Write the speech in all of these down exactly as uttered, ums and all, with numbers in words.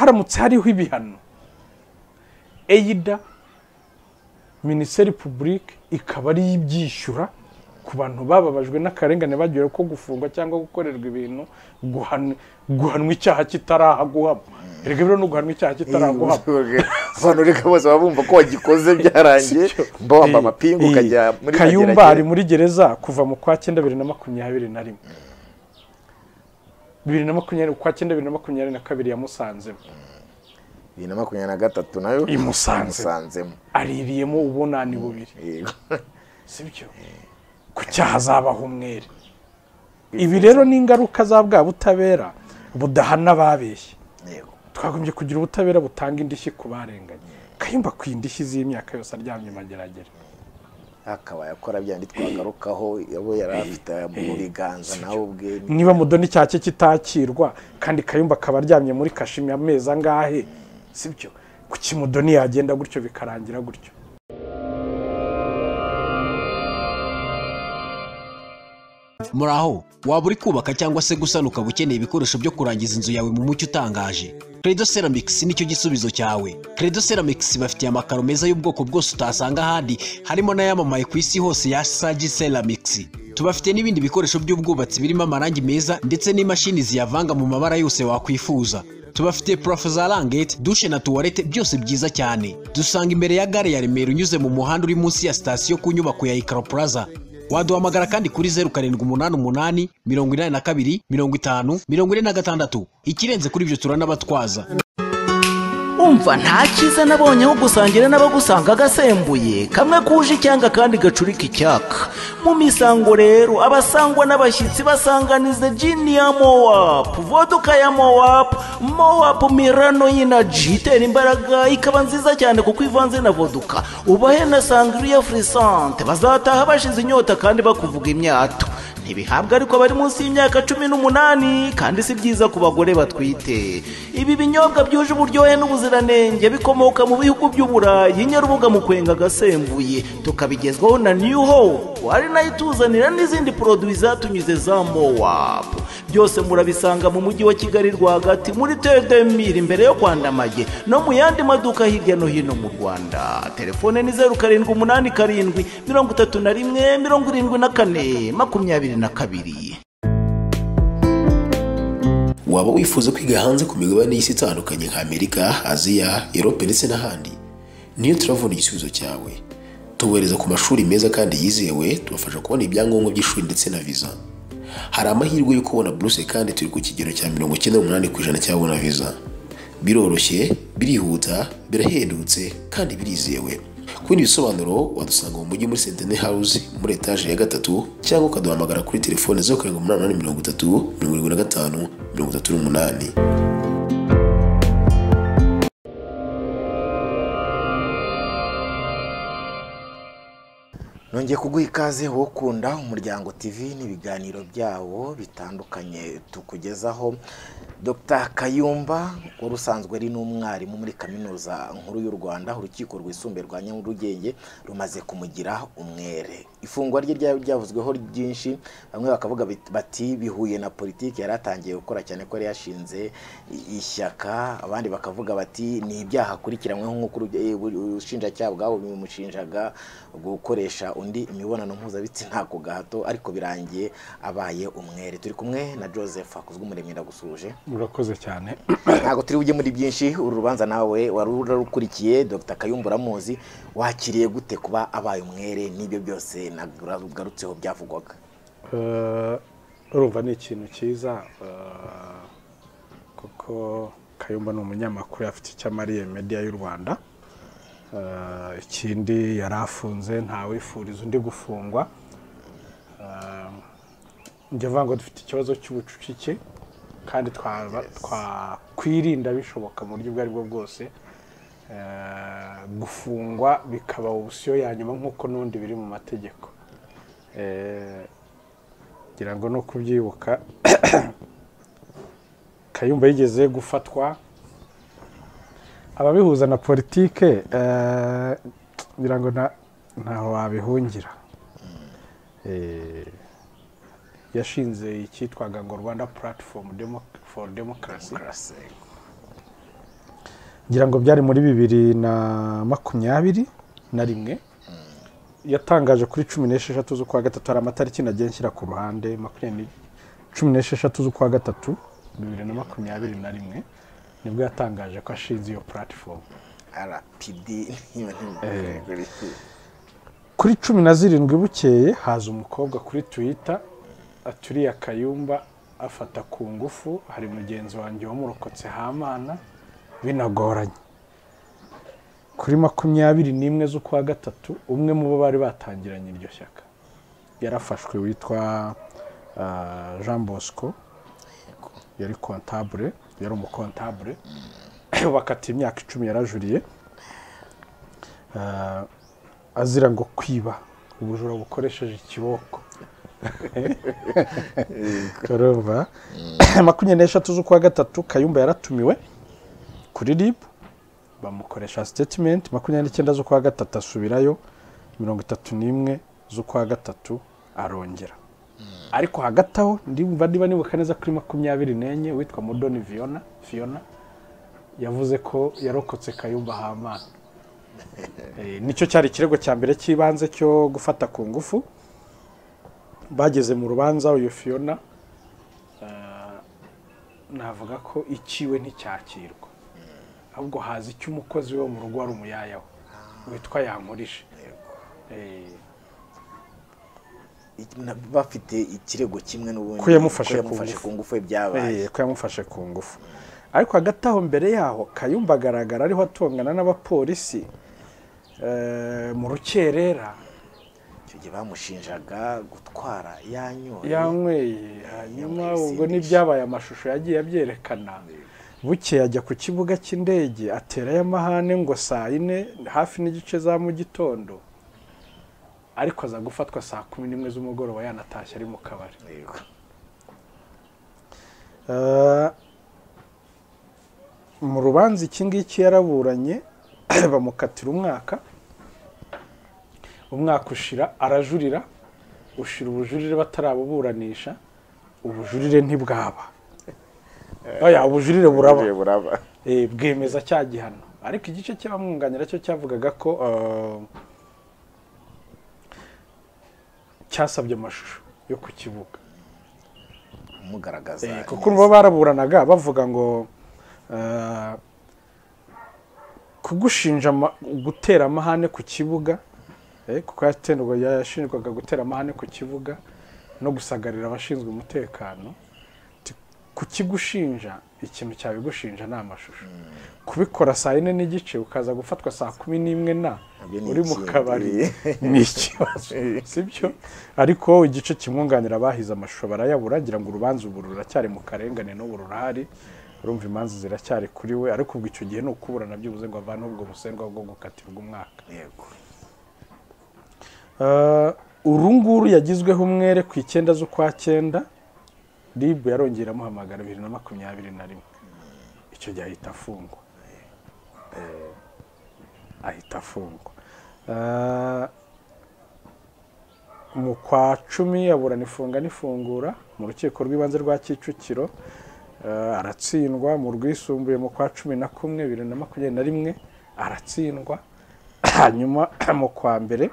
haramutse hariho ibihano eida Ministeri Publique ikaba ari ibyishyura ku bantu bababajwe n'akarengane bagiye ko gufungwa cyangwa gukorerwa ibintu guhanwa icyaha kitarahaguhaba erega biro no guhanwa icyaha kitarahaguhaba abantu reka bose babumva ko wagikoze byarangiye mbamba amapingu kajya muri Kayumba ari muri gereza kuva mu kwa cyenda bibiri na makumyabiri na rimwe bibiri na makumyabiri kwa cyenda bibiri na makumyabiri na kabiri yamusanzemo bibiri na makumyabiri na gatatu nayo imusanzemo aririyemo ubunani bubiri sibyo ku cyaha zabaho umwere ibi rero ni ingaruka za bwa butabera budahana babeshye twagombye kugira ubutabera butanga indishyi ku barenganye Kayumba kwindishyi z'imyaka yose aryamye mageragere akaba yakora byandi twagarukaho yabo yarafite mu biganza nawe ubwe niba mudoni cyacye kitakirwa kandi Kayumba akaba aryamye muri kashimi ameza ngahe sibyo kuki mudoni yagenda gutyo bikarangira gutyo Muraho waba uri kubaka cyangwa se gusanuka bukeneye ibikoresho byo kurangiza inzu yawe mu mucyo utangaje Credo Ceramics nicyo gisubizo cyawe Credo Ceramics bafitiye amakaro meza y'ubwoko bwose utasanga ahandi harimo n'ayamamaye ku isi hose ya Sagi Ceramics tubafite n'ibindi bikoresho by'ubwubatsi birimo amarangi meza ndetse n'imashini ziyavanga mu mabara yose wakwifuza tubafite parafo za rangete douche na toilette byose byiza cyane dusanga imbere ya gare ya Remera unyuze mu muhanda uri munsi ya station ku nyubako ya Icaro Plaza waduhamagara kandi kuri zero karindwi umunani umunani mirongo inani na kabiri mirongo itanu mirongo ine na gatandatu ikirenze kuri ibyo turanabatwaza umva nta cyiza nabonye aho gusangira n'abagusanga agasembuye kamwe kuje cyangwa kandi gacurika icyaka mu misango rero abasangwa n'abashyitsi basanganiza jini ya Mowapu voduka ya Mowapu Mowapu Mirano y'inaji itera imbaraga ikaba nziza cyane kuko ivanze na voduka ubahe na sangria frisante bazataha bashize inyota kandi bakuvuga imyato ntibihabwa ariko bari munsi y'imyaka cumi n'umunani kandi si byiza ku bagore batwite ibi binyobwa byuje uburyohe n'ubuziranenge bikomoka mu bihugu by'uburayi nyarubuga mu kwenga gasembuye tukabigezwaho na New Hope ari nayo ituzanira n'izindi produits zatunyuze za Mowapu byose murabisanga mu mujyi wa Kigali rwagati muri Tedemir imbere yo Kwandamage no mu yandi maduka hirya no hino mu Rwanda telefone ni zero karindwi umunani karindwi mirongo itatu na rimwe mirongo irindwi na kane makumyabiri na kabiri. Waba wifuza kwiga hanze ku migabane y'isi itandukanye nka Amerika, Aziya, Europe ndetse n'ahandi? Niyo turavuna igisubizo cyawe. Tubohereza ku mashuri meza kandi yizewe, tubafasha kubona ibyangombwa by'ishuri ndetse na visa. Hari amahirwe yo kubona buruse kandi turi ku kigero cya mirongo icyenda n'umunani ku ijana cyabona visa. Biroroshye, birihuta, birahendutse kandi birizewe. Ku bindi bisobanuro wadusanga mu mujyi muri Centenary House muri etage ya gatatu cyangwa ukaduhamagara kuri telefone zero karindwi umunani umunani mirongo itatu mirongo irindwi na gatanu mirongo itatu n'umunani. nongeye kuguha ikaze wo kunda Umuryango T V n'ibiganiro byawo bitandukanye tukugezaho. Doctor Kayumba urusanzwe ari n'umwarimu muri kaminuza nkuru y'u Rwanda urukiko rwisumbuye rwa Nyarugenge rumaze kumugira umwere. Ifungwa rye ryavuzweho byinshi, bamwe bakavuga bati bihuye na politiki yaratangiye gukora cyane ko yari yashinze ishyaka, abandi bakavuga bati ni ibyaha akurikiranywe nk'uko ubushinjacyaha bwabo bimushinjaga gukoresha undi imibonano mpuzabitsina ku gahato, ariko birangiye abaye umwere. Turi kumwe na Joseph Akuzwumuremyi ndagusuje. Murakoze cyane. Ntago turi bujye muri byinshi, uru rubanza nawe warurukurikiye. Doctor Kayumba uramuzi, wakiriye gute kuba abaye umwere n'ibyo byose nagarutseho byavugwaga? Eh urumva ni ikintu cyiza kuko Kayumba ni umunyamakuru afite icyamariye media y'u Rwanda. Uh, ikindi yarafunze ntawifuriza undi gufungwa. Uh, njye vango dufite ikibazo cy'ubucucike kandi twaba twakwirinda bishoboka mu buryo bwari bwo bwose. Uh, gufungwa bikaba ubusiyo ya nyuma nkuko nundi biri mu mategeko. Eh gira ngo no kubyibuka Kayumba yigeze gufatwa ababihuza na politike eh birango nta ntaho wabihungira. Eh yashinze icyitwaga ngo Rwanda Platform Demo for Democracy. ngira ngo byari muri bibiri na makumyabiri na rimwe yatangaje kuri cumi n'esheshatu z'ukwa gatatu. Hari amatariki nagiye nshyira ku ruhande, makumyabiri cumi n'esheshatu z'ukwa gatatu bibiri na makumyabiri na rimwe nibwo yatangaje ko ashinze iyo platform R P D. Kuri cumi na zirindwi bukeye haza umukobwa kuri Twitter aturiye Kayumba afata ku ngufu, hari mugenzi wanjye wamurokotse Hamana binagoranye. Kuri makumyabiri n'imwe z'ukwa gatatu umwe mu bo bari batangiranye iryo shyaka yarafashwe, witwa uh, Jean Bosco, yari comptable, yari umukontable bakati imyaka icumi yarajuriye uh, azira ngo kwiba ubujura bukoresheje ikiboko. Karova makumyabiri n'eshatu z'ukwa gatatu Kayumba yaratumiwe kuri R I B bamukoresha statement. Makumyabiri n'icyenda z'ukwa gatatu asubirayo, mirongo itatu n'imwe z'ukwa gatatu arongera. Ariko hagati aho ndimva niba nibuka neza kuri makumyabiri n'enye witwa Mudoni Fiona Fiona yavuze ko yarokotse Kayumba Hamana. E, nicyo cyari ikirego cya mbere cy'ibanze cyo gufata ku ngufu. Bageze mu rubanza uyu Fiona uh, navuga ko ikiwe nticyakirwa, ahubwo haza icyo umukozi we mu rugo wari umuyayaho witwa Yankurije. Eh, bafite ikirego kimwe n'ubundi ko yamufashe ku ngufu byabaye. Eh, ko yamufashe ku ngufu. Ariko hagati aho mbere yaho Kayumba agaragara ariho atongana n'abapolisi eh, mu rukerera. Icyo gihe bamushinjaga gutwara yanyoye yanyweye, hanyuma ubwo n'ibyabaye amashusho yagiye abyerekana. Buke yajya ku kibuga cy'indege aterayo amahane ngo saa yine hafi n'igice za mu gitondo, ariko aza gufatwa saa kumi n'imwe z'umugoroba yanatashye ari mu kabari. Uh, mu rubanza iki ngiki yaraburanye bamukatira umwaka. Umwaka ushira arajurira, ushira ubujurire batarabuburanisha, ubujurire ntibwaba. Oya, ubujurire buraba. Eh, bwemeza cya gihano. Ariko igice cy'abamwunganira cyo cyavugaga ko uh, cyasabye amashusho yo ku kibuga umugaragaza. Eh, kuko bo baraburanaga bavuga ngo uh, kugushinja gutera amahane ku kibuga, eh, kuko yatendwa yashinjwaga gutera amahane ku kibuga no gusagarira abashinzwe umutekano. Kukigushinja ikintu cyabigushinja na amashusho. Kubikora saa yine n'igice ukaza gufatwa saa kumi n'imwe na uri mu kabari ni ikibazo, sibyo? Ariko igice kimwunganira bahize amashusho barayabura, ngira ngo urubanza ubu ruracyari mu karengane n'ubu rurahari, urumva imanza ziracyari kuri we. Ariko ubwo icyo gihe no kuburana byibuze ngo avane ubwo busendwa bwo gukatirwa umwaka. Yego. Uh, urunguru yagizweho umwere ku icyenda z'ukwa cyenda. R I B yarongera amuhamagara bibiri na makumyabiri na rimwe. Icyo gihe ahita afungwa. Eh, ahita afungwa. Uh, mu kwa cumi aburana ifunga n'ifungura mu rukiko rw'ibanze rwa Kicukiro. Uh, aratsindwa. Mu rwisumbuye mu kwa cumi na kumwe bibiri na makumyabiri na rimwe aratsindwa. Hanyuma mu kwa mbere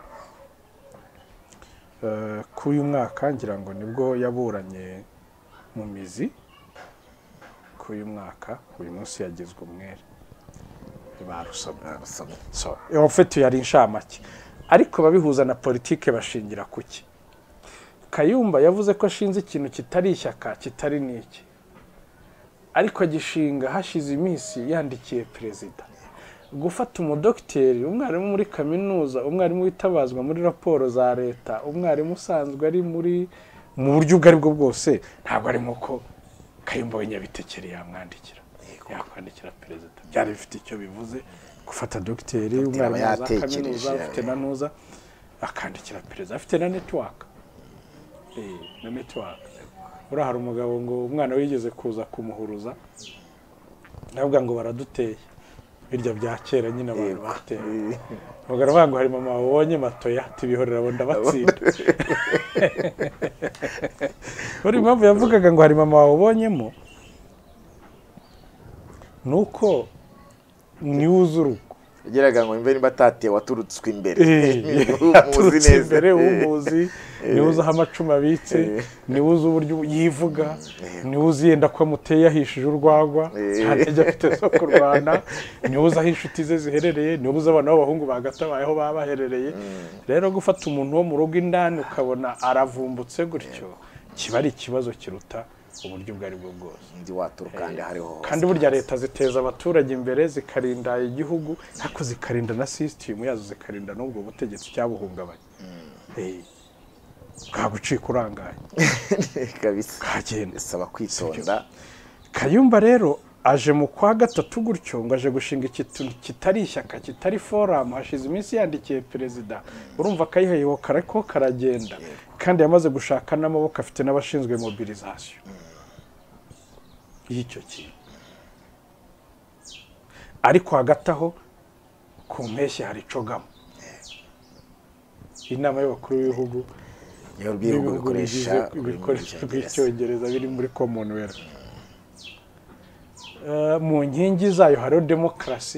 uh, k'uyu mwaka ngira ngo nibwo yaburanye mu mizi. K'uyu mwaka uyu munsi yagizwe umwere barusomye. So en fait yari inshamake, ariko babihuza na politike bashingira kuki. Kayumba yavuze ko ashinze ikintu kitari ishyaka kitari niki, ariko agishinga hashize iminsi yandikiye perezida gufata umudokiteri, umwarimu muri kaminuza, umwarimu witabazwa muri raporo za leta, umwarimu usanzwe ari muri mu buryo ubwo aribwo bwose, ntabwo ari nko Kayumba w'Inyabitekeri yamwandikira yakwandikira perezida. Byari bifite icyo bivuze gufata dogiteri, umwarimu wa kaminuza ufite na nuza akandikira perezida, afite na network. Eh, na network. Ura hari umugabo ngo umwana wigeze kuza kumuhuruza, navuga ngo baraduteye birya bya kera nyine abantu bateye. Bagara ngo hari mama wabonye matoya tibihorera bo ndabatsinda. Uri mpamvu yavugaga ngo hari mama wabonyemo nuko niwe uzi urugo. yageraga ngo imbe niba atatewe waturutswe imbere yaturutse imbere umuzi, niwe uzi aho amacumu abitse, niwe uzi uburyo yivuga, niwe uzi yenda ko amuteye ahishije urwagwa nta ntege afite zo kurwana, niwe uzi aho inshuti ze ziherereye, niwe uzi abana b'abahungu bagatabayeho baba baherereye. Rero gufata umuntu wo mu rugo indani ukabona aravumbutse gutyo kiba ari ikibazo kiruta uburyo bwari bwo bwose. ndi waturuka kandi hariho kandi burya leta ziteza abaturage imbere zikarinda igihugu ariko zikarinda na system yazo, zikarinda n'ubwo butegetsi cyabuhungabanya. eh kagucika urangaye kabisa kagenda saba kwitonda. Kayumba rero aje mu kwa gatatu gutyo ngo aje gushinga ikintu kitari ishyaka, kitari forum. Hashize iminsi yandikiye perezida, urumva kayiheyeho karako karagenda, kandi yamaze gushaka n'amaboko, afite n'abashinzwe mobilisation y'icyo kintu. Ariko hagati aho ku mpeshyi hari cogamo, inama y'abakuru b'ibihugu y'ibihugu bikoresha ibikoresho by'icyongereza biri muri Commonwealth. Mu nkingi zayo hariho demokarasi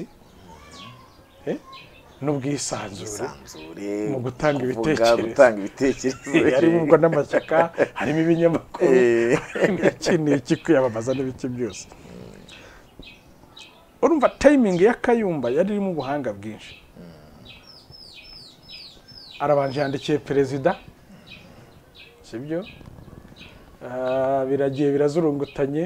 n'ubwisanzure mu gutanga ibitekerezo, harimo ubwo n'amashyaka, harimo ibinyamakuru, harimo iki kwiyamamaza n'ibiki byose. Urumva timing ya Kayumba yari irimo ubuhanga bwinshi. Arabanje yandikiye perezida, sibyo, biragiye birazurungutanye,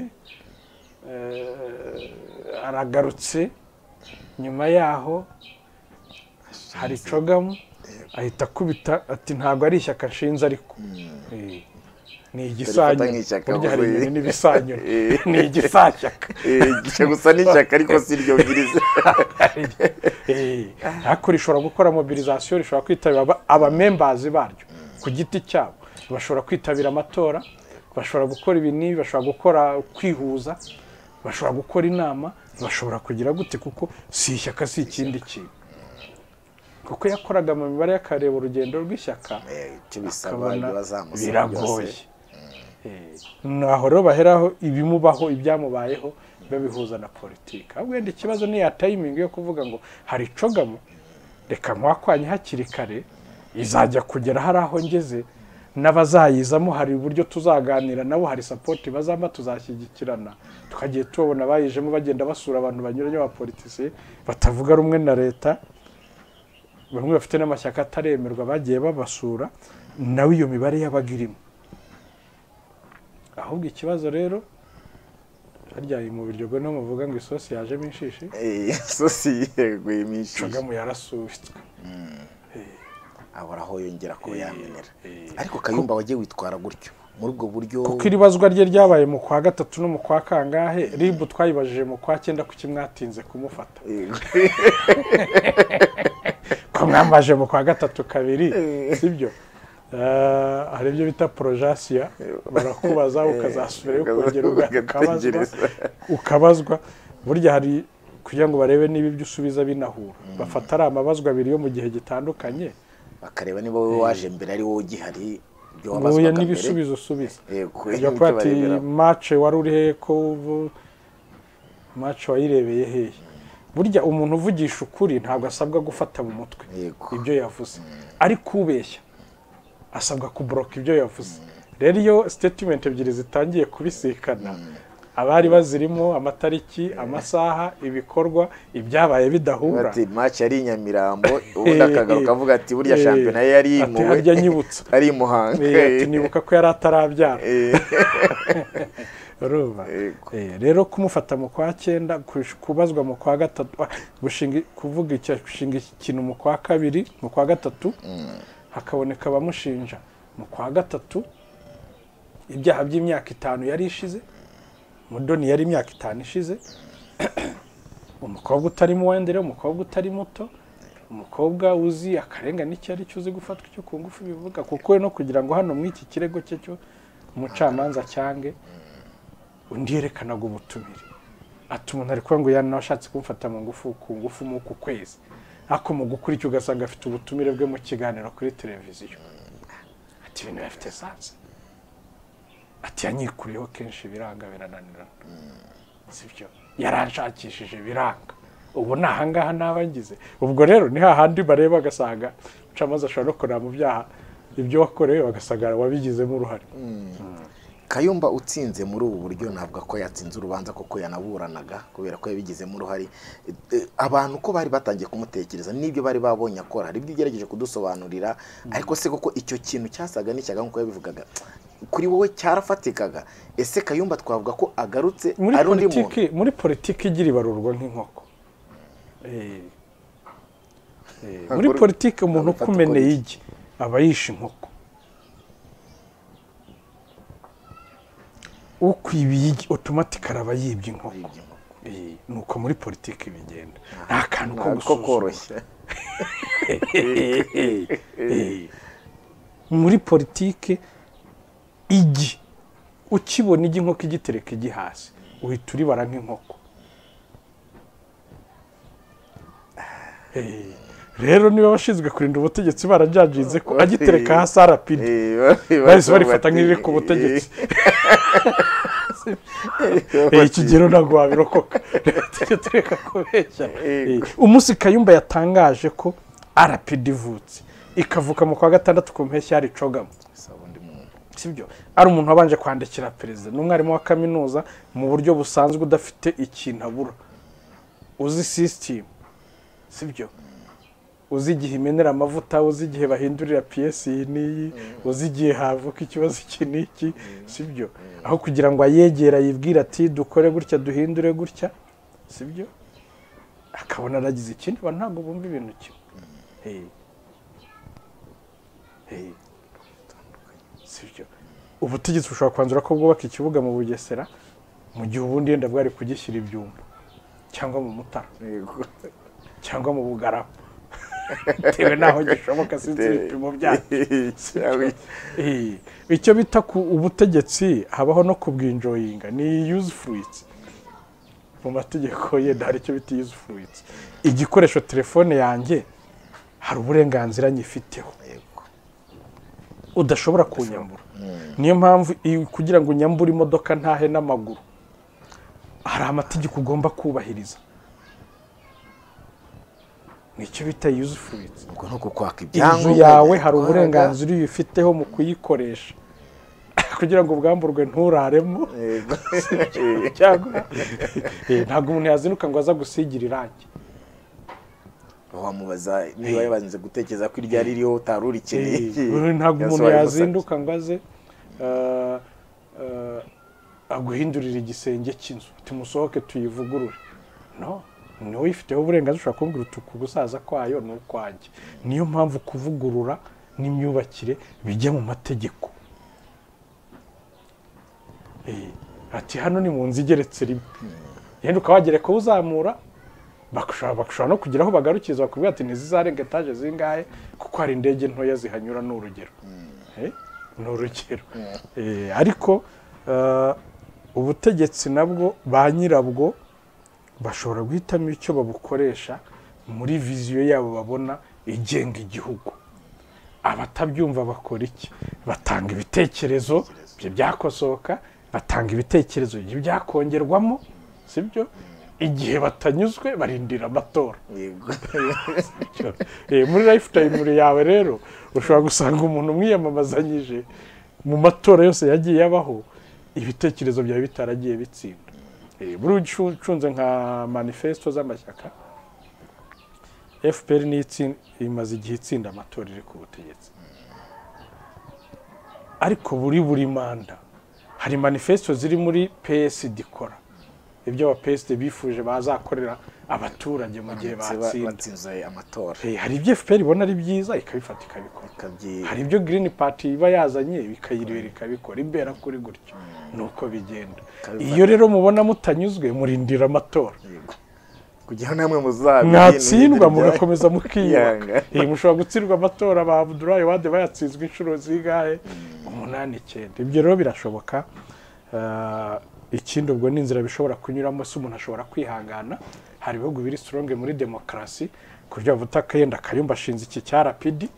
aragarutse nyuma yaho hari cogamo, ahita akubita ati ntabwo ari ishyaka nshinze ariko ni igisanyo, burya hari ibintu n'ibisanyo, ni igisashyaka gice gusa n'ishyaka ariko si ryo bwiriza. ariko rishobora gukora mobilisation, rishobora kwitabira abamembazi baryo ku giti cyabo, bashobora kwitabira amatora, bashobora gukora ibi n'ibi, bashobora gukora kwihuza, bashobora gukora inama, bashobora kugira gute, kuko si ishyaka si ikindi kintu. Kuko yakoraga mu mibare y'akareba urugendo rw'ishyaka, biragoye. Naho rero baheraho ibimubaho, ibyamubayeho babihuza na politiki. Ahubwo wenda ikibazo ni ya timing yo kuvuga ngo hari cogamo, reka nkwakwanye hakiri kare, izajya kugera hari aho ngeze, n'abazayizamo hari uburyo tuzaganira nabo, hari support bazamba, tuzashyigikirana. Tukagiye tubona bayijemo bagenda basura abantu banyuranye ba politiciens batavuga rumwe na leta, bamwe bafite n'amashyaka ataremerwa bagiye babasura, nawe iyo mibare y'abagirimo. Ahubwo ikibazo rero haryaye mu biryo no muvuga ngo isosi yajemo inshishi, eh isosi yeguye inshishi, cogamo yarasubitswe. Abora aho yongera ko yamenera. Ariko Kayumba wagiye witwara gutyo muri ubwo buryo, kuko iribazwa rye ryabaye mu kwa gatatu no mu kwa kangahe, ribu twayibajije mu kwa cyenda kuki mwatinze kumufata. Ko mwambaje mu kwa gatatu kabiri, sibyo? Hari ibyo bita projasia, barakubaza ukazasubira ukongera ukabazwa, ukabazwa. Burya hari kugira ngo barebe niba ibyo usubiza binahura, bafata ari amabazwa abiri yo mu gihe gitandukanye, bakareba niba wowe waje mbere ari wowe ugihari, ibyo wabazwaga mbere n'ibisubizo usubiza. Iyo kwati match wari uri he, ko match wayirebeye hehe. Burya umuntu uvugisha ukuri ntabwo asabwa gufata mu mutwe ibyo yavuze, ari kubeshya asabwa kublock ibyo yavuze. Rero iyo statement ebyiri zitangiye kubisikana, abari bazirimo amatariki, amasaha, ibikorwa, ibyabaye bidahura, ati match yari Nyamirambo, ubundi akagaruka avuga ati burya shampiyona yari imuwe, ati harya nyibutsa ari Muhanga, ati nibuka ko yari atarabyara. Ruba rero kumufata mu kwa cyenda, kubazwa mu kwa gatatu, gushinga kuvuga icyo gushinga ikintu mu kwa kabiri, mu kwa gatatu hakaboneka abamushinja mu kwa gatatu ibyaha by'imyaka itanu yari ishize. Mudoni yari imyaka itanu ishize, umukobwa utari muwendere, umukobwa utari muto, umukobwa uzi akarengane icyo ari cyo, uzi gufatwa icyo ku ngufu bivuga, kuko no kugira ngo hano mw'iki kirego cye cyo umucamanza cyange undi yerekanaga ubutumire, ati umuntu ari kuvuga ngo yana washatse kumfata mu ngufu ku ngufu mu ku kwezi, ako mu gukurikira ugasanga afite ubutumire bwe mu kiganiro kuri televiziyo. Ati ibintu bafite sanse, ati yanyikuriyeho kenshi biranga birananirana, sibyo, yaranshakishije biranga, ubu ni ahangaha n'abangize. Ubwo rero ni hahandi bareba agasanga umucamanza ashobora no kureba mu byaha ibyo wakorewe bagasagara wabigizemo uruhare. Kayumba utsinze muri ubu buryo navuga ko yatsinze urubanza koko yanaburanaga kubera ko yabigizemo uruhare. Abantu ko bari batangiye kumutekereza n'ibyo bari babonye akora hari ibyo ugerageje kudusobanurira, ariko se koko icyo kintu cyasaga n'icyaga nkuko yabivugaga kuri wowe cyarafatikaga. Ese Kayumba twavuga ko agarutse ari undi muntu muri politiki igira ibarurwa nk'inkoko. Eh muri politiki umuntu kumeneye igi aba yishe inkoko. Ukwibiye automatic araba yibye inkoko. Eh nuko muri politiki bigenda nta kantu ko gusukoroshya. Muri politiki igi ukibona igi inkoko igitereka igi hasi uhita uribara nk'inkoko. Eh rero niba bashinzwe kurinda ubutegetsi barajajinze ko agitereka hasi arapidi bahise barifata nk'iri ku butegetsi. Ikigero ntabwo wabirokoka tureka kubeshya. Umunsi Kayumba yatangaje ko arapidi ivutse ikavuka mu kwa gatandatu ku mpeshyi yari cogamo, sibyo ari umuntu wabanje kwandikira perezida n'umwarimu wa kaminuza mu buryo busanzwe udafite ikintu abura, uzi system, sibyo uzi igihe imenera amavuta, uzi igihe bahindurira piyesi n'iyi, uzi igihe havuka ikibazo iki n'iki, sibyo aho kugira ngo ayegera yibwira ati dukore gutya duhindure gutya, sibyo akabona aragize ikindi ba ntabwo bumva ibintu kimwe. Eh eh sibyo ubutegetsi bushobora kwanzura ko bwubaka ikibuga mu Bugesera mu gihe ubundi yenda bwari kugishyira ibyumba cyangwa mu Mutara cyangwa mu Bugarama tewe naho gishoboka sinzi ibipimo byacu. Icyo bita ku ubutegetsi habaho no kubwinjoyinga ni usefruits mu mategeko ye, hari icyo bita usefruits. Igikoresho telefone yanjye hari uburenganzira nyifiteho udashobora kunyambura. Niyo mpamvu kugira ngo nyambure imodoka ntahe n'amaguru hari amategeko ugomba kubahiriza. Nicyo bita usefruits. Ubwo no kukwaka ibyangombwa yawe hari uburenganzira uyifiteho mu kuyikoresha kugira ngo ubwamburwe nturaremo. Ntabwo umuntu yazinuka ngo aza gusigira irangi. Wamubaza niba yabanze gutekereza ko irya ririho utarurikeneye. Ntabwo umuntu yazinduka ngo aze aguhindurira igisenge cy'inzu tumusohoke tuyivugurure. No, niwe uyifiteho uburenganzira ushobora kumbwira utuku gusaza kwayo n'ukwanjye. Niyo mpamvu kuvugurura n'imyubakire bijya mu mategeko. Eh ati hano ni mu nzu igeretse rimwe yenda ukawagere ko uzamura bakushaka bakushaka no kugira aho bagarukiza bakubwira ati ntizizarenga etaje zingahe kuko hari indege ntoya zihanyura n'urugero. Eh n'urugero. Eh ariko ubutegetsi nabwo ba nyirabwo bashobora guhitamo icyo babukoresha muri viziyo yabo babona igenga igihugu. Abatabyumva bakora iki? Batanga ibitekerezo bye byakosoka, batanga ibitekerezo bye byakongerwamo, sibyo igihe batanyuzwe barindira amatora. Eh muri lifetime yawe rero ushobora gusanga umuntu mwiyamamazanyije mu matora yose yagiye yabaho ibitekerezo byawe bitaragiye bitsinda. Eh buri ucunze nka manifesto z'amashyaka F P R ni imaze igihe itsinda amatora iri ku butegetsi. Ariko buri buri manda hari manifesto ziri muri P S D ikora ibyo aba P S D bifuje bazakorera abaturage mu gihe batsinze amatora. Eh hari ibyo F P R ibona ari byiza ikabifata ikabikora. Hari ibyo Green Party iba yazanye bikayiribera ikabikora imbera kuri gutyo. Nuko bigenda. Iyo rero mubona mutanyuzwe murindira amatora. Kugira namwe muzabe mwatsindwa mugakomeza mukiyanga. Eh mushobora gutsirwa amatora ba Abdulaye Wade bayatsinzwe inshuro zigahe umunani icyenda. Ibyo rero birashoboka. Ikindi ubwo n'inzira bishobora kunyuramo se umuntu ashobora kwihangana. Hari ibihugu biri strong muri demokarasi kurya butaka yenda Kayumba ashinze iki cya rapidi.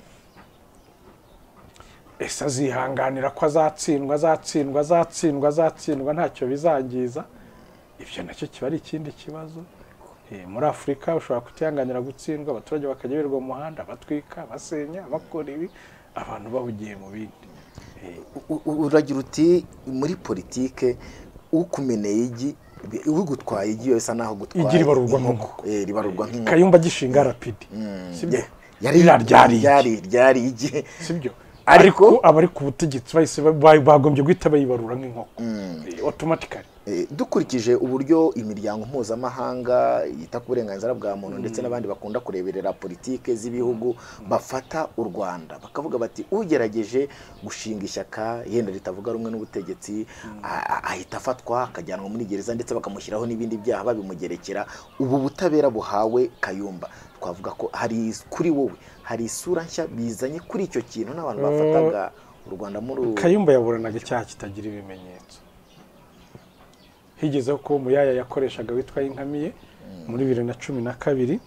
Ese azihanganira ko azatsindwa azatsindwa azatsindwa azatsindwa ntacyo bizangiza. Ibyo nacyo kiba ari ikindi kibazo. muri Afurika ushobora kutihanganira gutsindwa, abaturage bakajya birirwa mu muhanda batwika, basenya, bakora ibi, abantu bahugiye mu bindi. Uragira uti muri politike ukumeneye igi ugutwaye igi yose naho gutwaye igi ribarurwa nk'uko ribarurwa nk'inko Kayumba gishinga rapidi sibyo yari ryari ryari igi sibyo ariko abari ku butegetsi bahise bagombye guhita bayibarura nk'inkoko automatically. Dukurikije uburyo imiryango mpuzamahanga yita ku burenganzira bwa muntu ndetse n'abandi bakunda kureberera politike z'ibihugu bafata u Rwanda bakavuga bati ugerageje gushinga ishyaka yenda ritavuga rumwe n'ubutegetsi ahita afatwa akajyanwa muri gereza ndetse bakamushyiraho n'ibindi byaha babimugerekera. Ubu butabera buhawe Kayumba twavuga ko hari kuri wowe hari isura nshya bizanye kuri icyo kintu n'abantu bafataga u Rwanda muri Kayumba yaburanaga icyaha kitagira ibimenyetso. Higezeho ko Muyaya yakoreshaga witwa Inkamiye muri bibiri na cumi na kabiri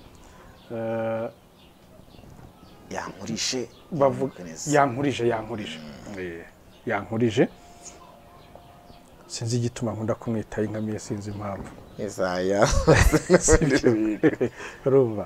yankurishe bavuga yankurije yankurije yankurije sinzi igituma nkunda kumwita Inkamiye sinzi impamvu Isaya rumva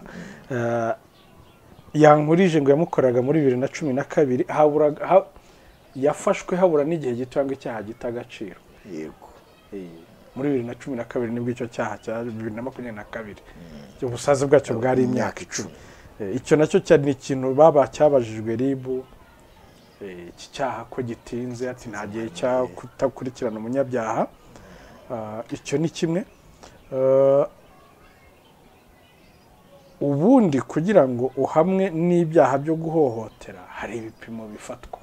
yankurije ngo yamukoraga muri bibiri na cumi na kabiri habura yafashwe habura n'igihe gito ngo icyaha gitagaciro. Yego muri bibiri na cumi na kabiri nibwo icyo cyaha cya bibiri na makumyabiri na kabiri ubusaze bwacyo bwari imyaka icumi. Icyo nacyo cyari ikintu baba cyabajijwe ribu iki cyaha ko gitinze ati nta gihe cya kutakurikirana umunyabyaha. Icyo ni kimwe. Ubundi kugira ngo uhamwe n'ibyaha byo guhohotera hari ibipimo bifatwa.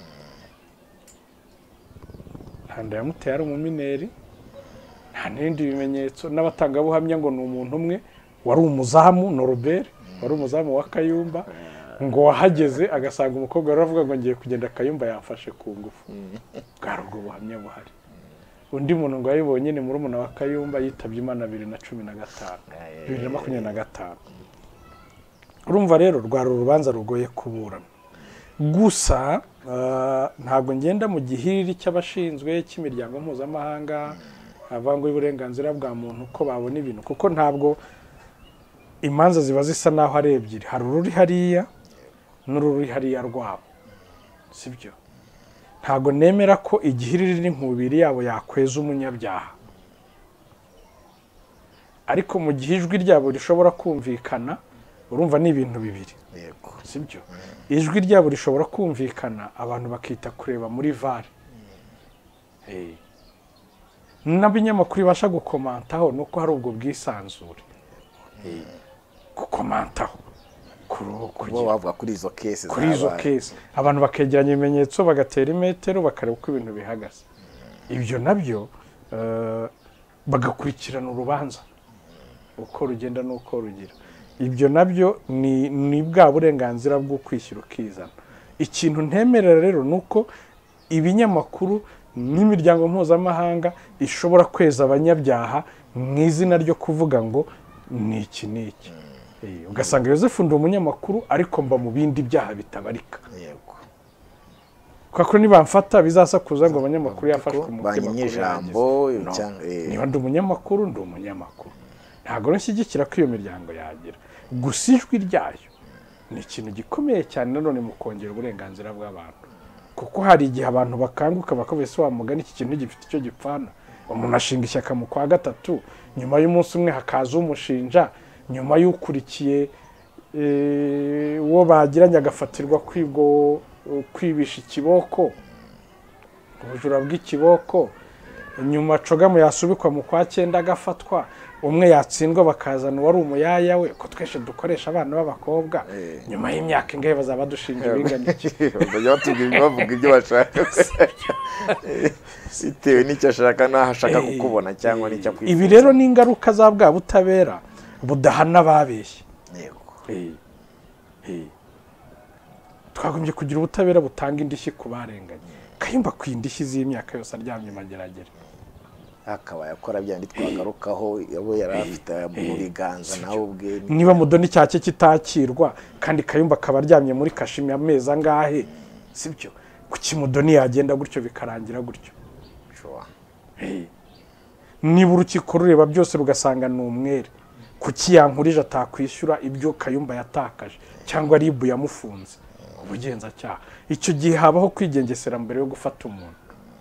Handa yamuteye ari umumineri nta n'ibindi bimenyetso n'abatangabuhamya ngo ni umuntu umwe wari umuzamu Norbert wari umuzamu wa Kayumba ngo wahageze agasanga umukobwa aravuga ngo ngiye kugenda Kayumba yamfashe ku ngufu. Bwari ubwo buhamya buhari. Undi muntu ngo yayibonye ni murumuna wa Kayumba yitabye Imana bibiri na cumi na gatanu bibiri na makumyabiri na gatanu. Urumva rero rwari urubanza rugoye kuburana. Gusa ntabwo ngenda mu gihiriri cy'abashinzwe cy'imiryango mpuzamahanga avango y'uburenganzira bwa muntu ko babona ibintu kuko ntabwo imanza ziba zisa naho ari ebyiri. Hari ururi hariya n'ururi hariya rwabo sibyo. Ntabwo nemera ko igihiriri n'inkubiri yabo yakweza umunyabyaha, ariko mu gihe ijwi ryabo rishobora kumvikana urumva ni ibintu bibiri. Yego sibyo. Ijwi ryabo rishobora kumvikana abantu bakita kureba muri vare n'abinyamakuru basha gukomantaho nuko hari ubwo bwisanzure gukomantaho kuba wavuga kuri izo cases kuri izo case abantu bakegeranya ibimenyetso bagatera imetero bakareba uko ibintu bihagaze. Ibyo nabyo bagakurikirana urubanza uko rugenda n'uko rugira. Ibyo nabyo ni ni bwa burenganzira bwo kwishyira ukizana. Ikintu ntemerera rero nuko ibinyamakuru n'imiryango mpuzamahanga ishobora kweza abanyabyaha mu izina ryo kuvuga ngo ni iki n'iki. Ugasanga Yozefu ndi umunyamakuru ariko mba mu bindi byaha bitabarika. Yego kuko niba mfata bizasakuza ngo abanyamakuru yafashwe mu mutima ijambo niba ndi umunyamakuru ndi umunyamakuru. Ntabwo nshyigikira ko iyo miryango yagira. Gusa ijwi ryayo ni ikintu gikomeye cyane nanone mu kongera uburenganzira bw'abantu. Kuko hari igihe abantu bakanguka bakavuga se wa mugani iki kintu gifite icyo gipfana. Umuntu ashinga ishyaka mu kwa gatatu nyuma y'umunsi umwe hakaza umushinja nyuma y'ukurikiye uwo bagiranye agafatirwa kwibwo kwibisha ikiboko ubujura bw'ikiboko nyuma Cogamu yasubikwa mu kwa cyenda agafatwa umwe yatsindwa bakazana wari umuyaya we ko tweshe dukoresha abana b'abakobwa nyuma y'imyaka ingahe bazaba dushinja biganiki bajya batubwira bavuga ibyo bashaka sitewe n'icyo ashaka naho ashaka kukubona cyangwa n'icyo kwifuza. Ibi rero ni ingaruka za bwa butabera budahana babeshye. Yego twagombye kugira ubutabera butanga indishyi ku barenganye. Kayumba ku indishyi z'imyaka yose aryamye mageragere akaba yakora byandi twagarukaho yabo yarafite mu biganza nawe ubwe. Niba Mudoni cyacye kitakirwa kandi Kayumba akaba aryamye muri kashimi ameza ngahe sibyo kuki Mudoni yagenda gutyo bikarangira gutyo. Niba urukiko rureba byose rugasanga ni umwere kuki yankurije atakwishyura ibyo Kayumba yatakaje cyangwa ribu yamufunze ubugenzacyaha. Icyo gihe habaho kwigengesera mbere yo gufata umuntu.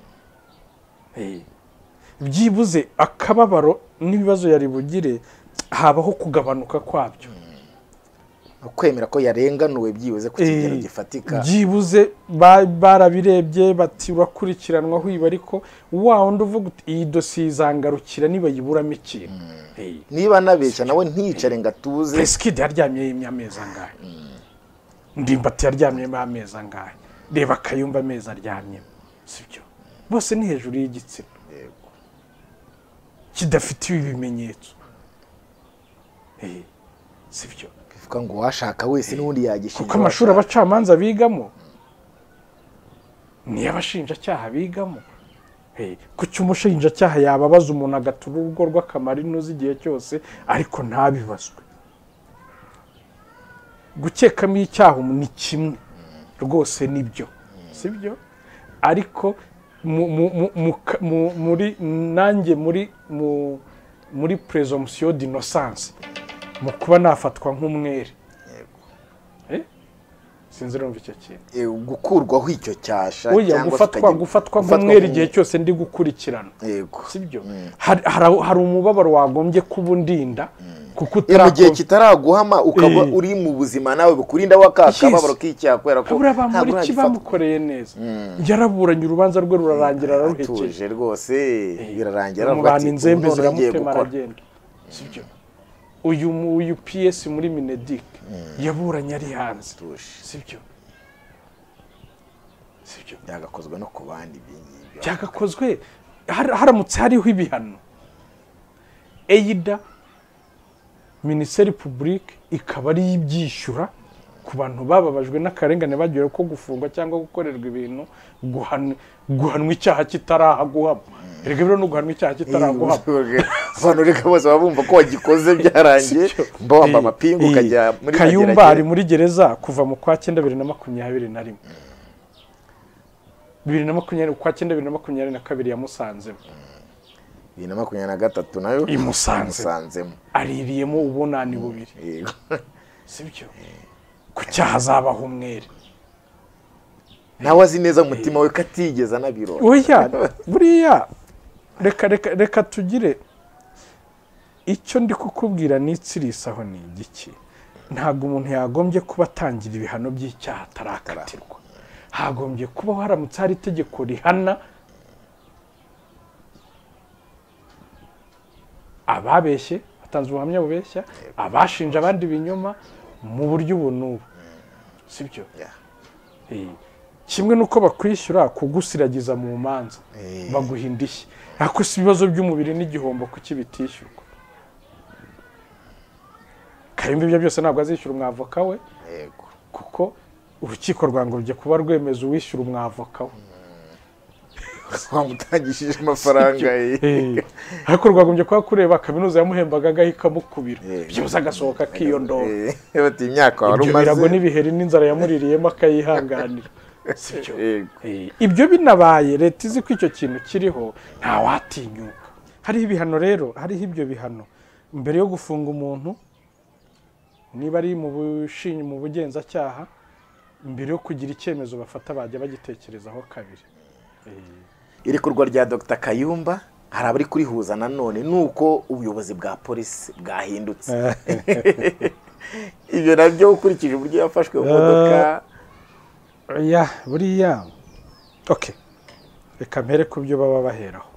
Byibuze akababaro n'ibibazo yari bugire habaho kugabanuka kwabyo, kwemera ko yarenganuwe byibuze ku kigero gifatika. Byibuze barabirebye bati urakurikiranwa hwiba, ariko wa wundi uvuga uti iyi dosiye izangarukira niba yiburamo ikintu. Niba nabeshya nawe nticare ngatuze. Preskid yaryamye y'amezi angahe, Ndimbati yaryamye amezi angahe, reba Kayumba amezi aryamye, sibyo? Bose ni hejuru y'igitsina kidafite ibimenyetso, sibyo? Bivuga ngo washaka wese n'undi yagishinja. Kuko amashuri abacamanza bigamo ni abashinjacyaha bigamo. Kuki umushinjacyaha yababaza umuntu agatura urugo rw'akamaro inuzi igihe cyose ariko ntabibazwe? Gukekamo icyaha ni kimwe rwose nibyo, sibyo? Ariko muri nanjye muri muri presumption d'innocence mu kuba nafatwa nk'umwere, sinzi rumva icyo kintu, gukurwaho icyo cyasha cyangwa gufatwa gufatwa nk'umwere igihe cyose ndi gukurikirana, sibyo? Hari umubabaro wagombye kubundinda kuko mu gihe kitaraguhama ukaba uri mu buzima nawe bukurinda wakakababaro k'icyaha kubera ko ntabwo kibamukoreye neza. Yaraburanye urubanza rwe rurarangira araruhekeje rwose, birarangira aravuga inzembe ziramutema aragenda, sibyo? Uyu uyu P S muri Mineduc yaburanye ari hanze, sibyo? Sibyo byagakozwe no ku bandi byingi byagakozwe haramutse hariho ibihano. Eida Minisiteri Publique ikaba ari ibyishyura ku bantu bababajwe n'akarengane bagiye ko gufungwa cyangwa gukorerwa ibintu, guhanwa icyaha kitarahaguhama. Erega biro no guhanwa icyaha kitarahaguhama, abantu reka bose babumva ko wagikoze byarangiye mbomba amapingu kajya muri Kayumba ari muri gereza kuva mu kwa cyenda bibiri na makumyabiri na rimwe, bibiri na makumyabiri kwa cyenda bibiri na makumyabiri na kabiri yamusanzemo, bibiri na makumyabiri na gatatu nayo imusanzemo aririyemo ubunani bubiri, sibyo? Ku cyaha zabaho umwere, nawe azi neza umutima we katigeza nabiro. Oya buriya reka reka reka tugire icyo ndi kukubwira nitsirisaho ni igiki. Ntabwo umuntu yagombye kuba atangira ibihano by'icyaha atarakatirwa. Hagombye kuba haramutse hari itegeko rihana ababeshye, batanze ubuhamya bubeshya, abashinja abandi binyoma mu buryo ubu n'ubu, sibyo? Kimwe nuko bakwishyura kugusiragiza mu manza baguha indishyi, ariko si ibibazo by'umubiri n'igihombo kuki bitishyurwa. Kayumba ibyo byose ntabwo azishyura umwavoka we, kuko urukiko rwanguruje kuba rwemeza uwishyura umwavoka we wamutangishije amafaranga ye, ariko rwagombye kuba kureba kaminuza yamuhembaga agahika mukubira byose agasohoka akiyondora, bati imyaka wari umaze birago n'ibiheri n'inzara yamuririyemo akayihanganira, sibyo? Ibyo binabaye leta izi ko icyo kintu kiriho nta watinyuka. Hariho ibihano rero, hariho ibyo bihano mbere yo gufunga umuntu, niba ari mu bushinyi mu bugenzacyaha, mbere yo kugira icyemezo bafata bajya bagitekerezaho kabiri. Irekurwa rya Dr Kayumba hari abari kurihuza nanone nuko ubuyobozi bwa polisi bwahindutse. Ibyo nabyo ukurikije uburyo yafashwe mu modoka. Ya buriya okay, reka mpere ku byo baba baheraho.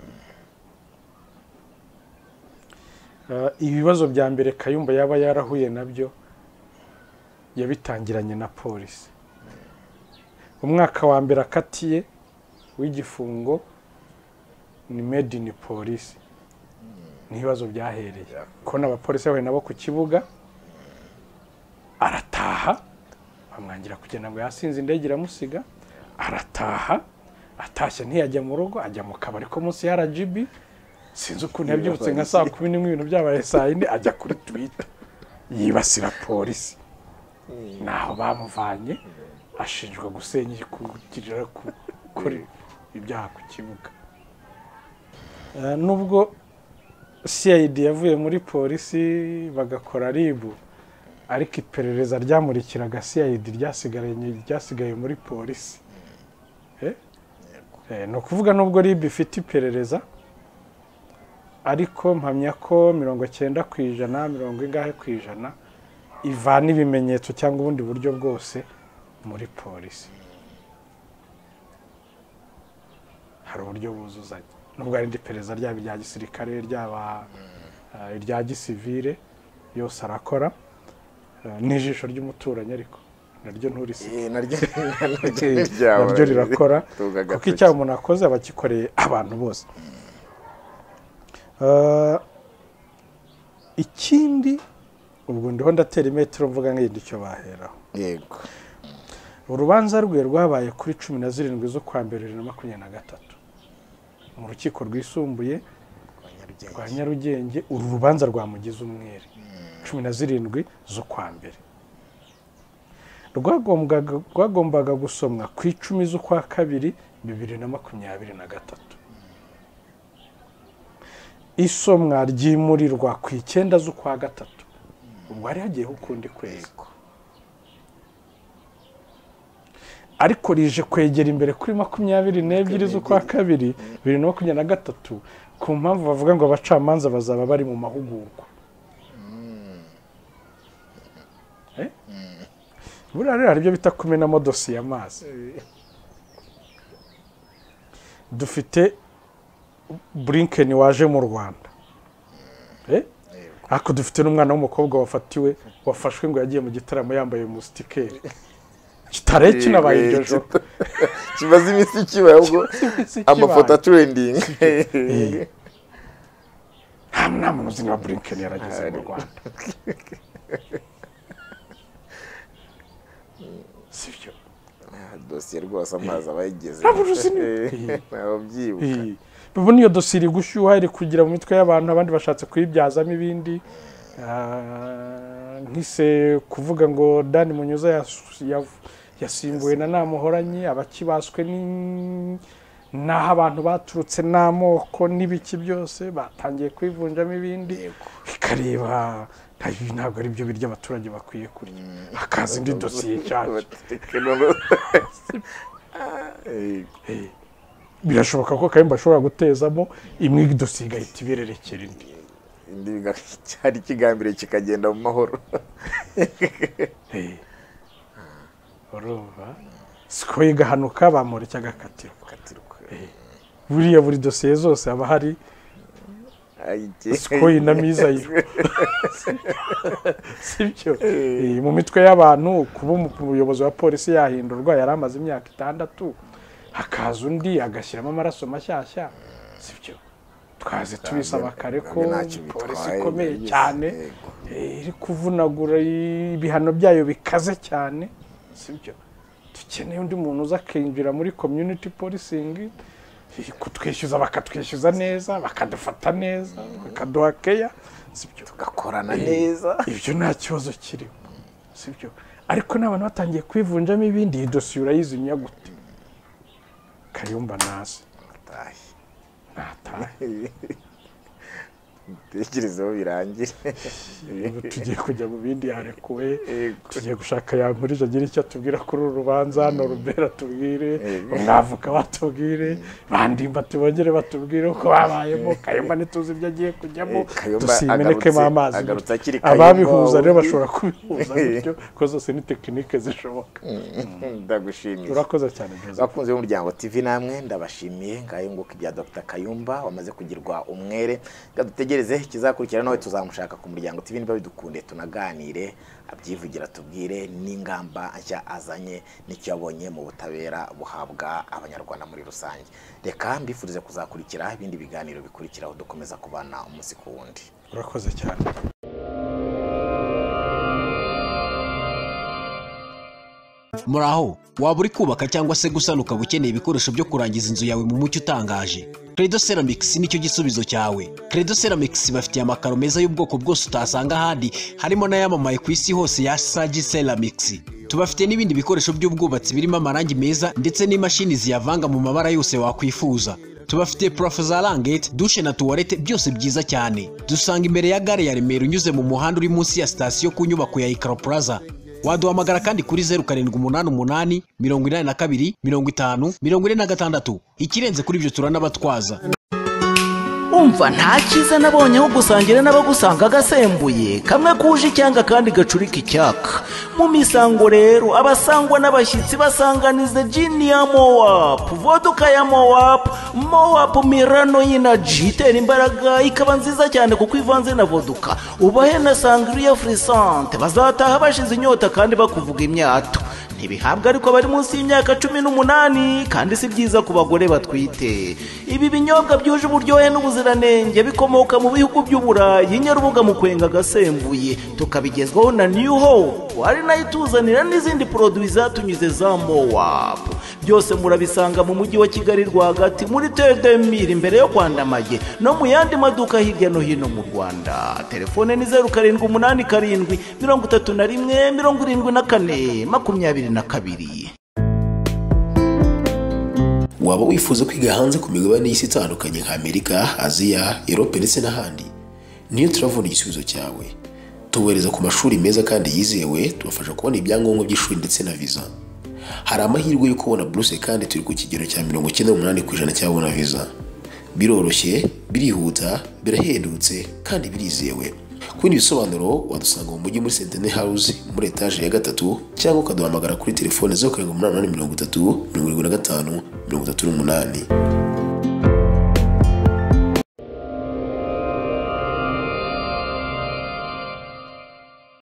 Ibibazo bya mbere Kayumba yaba yarahuye nabyo yabitangiranye na polisi. Umwaka wa mbere akatiye w'igifungo ni made in police, n'ibibazo byahereye ko n'abapolisi bahuye nabo ku kibuga, arataha bamwangira kugenda ngo yasinze indege iramusiga, arataha atashye ntiyajya mu rugo, ajya mu kabari ko munsi ya R G B, sinzi ukuntu yabyutse nka saa kumi n'imwe ibintu byabaye saa yine ajya kuri Twitter yibasira polisi, naho bamuvanye ashinjwa gusenya kugirira kuri ibyaha ku kibuga. Nubwo C I D yavuye muri polisi bagakora ribu ariko iperereza ryamurikiraga C I D ryasigaye ryasigaye muri polisi. Eh? Eh, no kuvuga nubwo ribu ifite iperereza ariko mpamya ko mirongo cyenda ku ijana mirongo ingahe ku ijana ivana ibimenyetso cyangwa ubundi buryo bwose muri polisi. Hari uburyo buzuzanya nubwo ari iperereza ryaba irya gisirikare ryaba irya gisivile yose arakora n'ijisho ry'umuturanyi ariko naryo nturisi naryo rirakora kuko icyaha umuntu akoze abakikoreye abantu bose. Ikindi ubwo ndiho ndatera imetero mvuga nk'indi icyo baheraho. Yego. Urubanza rwe rwabaye kuri cumi na zirindwi zo kwa mbere bibiri na makumyabiri na gatatu mu rukiko rwisumbuye rwa Nyarugenge. Uru rubanza rwamugize umwere cumi na zirindwi zo kwa mbere. Rwagombaga rwagombaga gusomwa ku icumi zo kwa kabiri bibiri na makumyabiri na gatatu. Isomwa ryimurirwa ku icyenda zo kwa gatatu. Ubwo hari hagiyeho ukundi kwezi. Ariko rije kwegera imbere kuri makumyabiri n'ebyiri zo kwa kabiri bibiri na makumyabiri na gatatu ku mpamvu bavuga ngo abacamanza bazaba bari mu mahugurwa. Eh? Buriya rero hari ibyo bita kumenamo dosiye y'amazi. Dufite Blinken waje mu Rwanda. Eh? Ako dufite n'umwana w'umukobwa wafatiwe wafashwe ngo yagiye mu gitaramo yambaye mustikeri. Kitare kinabaye iryo joro. Kimaze iminsi kibaye ubwo amafoto trending. Nta muntu uzi niba Blinken yarageze mu Rwanda. Sivyo. Dosiye rwose amazi abayigeze. Ababyibuka. Bubona iyo dosiye gushyuha iri kugira mu mitwe y'abantu abandi bashatse kuyibyazamo ibindi. Nkise kuvuga ngo Dani Munyuza yasimbuwe na Namuhoranye abakibaswe ni naho abantu baturutse n'amoko n'ibiki byose batangiye kwivunjamo ibindi bikareba ntabwo ari byo birya abaturage bakwiye kurya hakaza indi dosiye cyane. Birashoboka ko Kayumba ashobora gutezamo imwe dosiye igahita ibererekera indi indi cyari kigambire kikagenda mu mahoro. Urumva siko yigahanuka bamura cyagakatiro katirwa. Buriya buri dosiye zose aba hari siko inamiza yo. Sibyo mu mitwe y'abantu kuba umuyobozi wa polisi yahindurwa yaramaze imyaka itandatu hakaza undi agashyiramo amaraso mashyashya. Sibyo twaze tubisaba kare ko polisi ikomeye cyane iri kuvunagura ibihano byayo bikaze cyane. Sibyo dukeneye undi muntu uza akinjira muri community policing kutwishyuza bakatwishyuza neza bakadufata neza bakaduha keya. Sibyo tugakorana neza ibyo nta kibazo kirimo. Sibyo ariko n'abantu batangiye kwivunjamo ibindi iyi dosiye urayizimya gute? Kayumba nazi atahe natahe tekerezo birangire. Tugiye kujya mu bindi yarekuwe tugiye gushaka yankurije agira icyo tubwira kuri uru rubanza no Rubera tubwire umwavuka batubwire bandimba tubongere batubwire uko babayemo Kayumba nituzi ibyo agiye kujyamo dusimenekemo amazi. Ababihuza rero bashobora kubihuza bityo ko zose ni tekinike zishoboka. Ndagushimiye. Urakoze cyane Joseph. Bakunze b'umuryango T V namwe ndabashimiye ngayo nguko ibya Dr Kayumba wamaze kugirwa umwere gadutegereze kizakurikira nawe tuzamushaka ku muryango T V niba bidukunde tunaganire abyivugira tubwire n'ingamba nshya azanye n'icyo yabonye mu butabera buhabwa abanyarwanda muri rusange. Reka mbifurize kuzakurikira ibindi biganiro bikurikiraho dukomeza kubana umunsi ku wundi. Urakoze cyane. Muraho waba uri kubaka cyangwa se gusana ukaba ukeneye ibikoresho byo kurangiza inzu yawe mu mucyo utangaje. Credo Ceramics nicyo gisubizo cyawe. Credo Ceramics bafitiye amakaro meza y'ubwoko bwose utasanga ahandi harimo n'ayamamaye ku isi hose ya Sagi Ceramics. Tubafite n'ibindi bikoresho by'ubwubatsi birimo amarangi meza ndetse n'imashini ziyavanga mu mabara yose wakwifuza. tubafitiye parafo za rangete, dushe na tuwarete byose byiza cyane. Dusanga imbere ya gare ya Remera unyuze mu muhanda uri munsi ya sitasiyo ku nyubako ya Ikaro Plaza. Waduhamagara kandi kuri zeru karindwi umunani umunani mirongo inani na kabiri mirongo itanu mirongo ine na gatandatu. Ikirenze kuri ibyo turanabatwaza. Umva nta cyiza nabonye aho gusangira n'abagusanga agasembuye, kamwe kuje icyanga kandi gacurika icyaka. Mu misango rero abasangwa n'abashyitsi basanganiza gin ya Mowapu, vodka ya Mowapu, Mowapu Mirano y'inaji itera imbaraga ikaba nziza cyane kuko ivanze na vodka. Ubahe na sangria frisante, bazataha bashize inyota kandi bakuvuga imyato. Ntibihabwa ariko bari munsi y'imyaka cumi n'umunani kandi si byiza ku bagore batwite. Ibi binyobwa byuje uburyohe n'ubuziranenge bikomoka mu bihugu by'Uburayi, Nyarubuga mu kwenga gasembuye, tukabigezwaho na New Hope ari nayo ituzanira n'izindi produits zatunyuze za Mowapu. Byose murabisanga mu mujyi wa Kigali rwagati muri Tedemir imbere yo Kwandamage no mu yandi maduka hirya no hino mu Rwanda. Telefone ni zeru karindwi umunani karindwi mirongo itatu na rimwe mirongo irindwi na kane makumyabiri na kabiri. Waba wifuza kwiga hanze ku migabane y'isi itandukanye nka Amerika, Aziya, Europe ndetse n'ahandi? Niyo turavuna igisubizo cyawe. Tubereza ku mashuri meza kandi yizewe, tubafasha kubona ibyangombwa by'ishuri ndetse na visa. Hari amahirwe yo kubona buruse kandi turi ku kigero cya mirongo icyenda n'umunani ku ijana cy'ababona visa. Biroroshye, birihuta, birahendutse kandi birizewe. Ku bindi bisobanuro wadusanga mu mujyi muri Centene House muri etaje ya gatatu cyangwa ukaduhamagara kuri telefone zeru karindwi umunani umunani mirongo itatu mirongo irindwi na gatanu mirongo itatu n'umunani.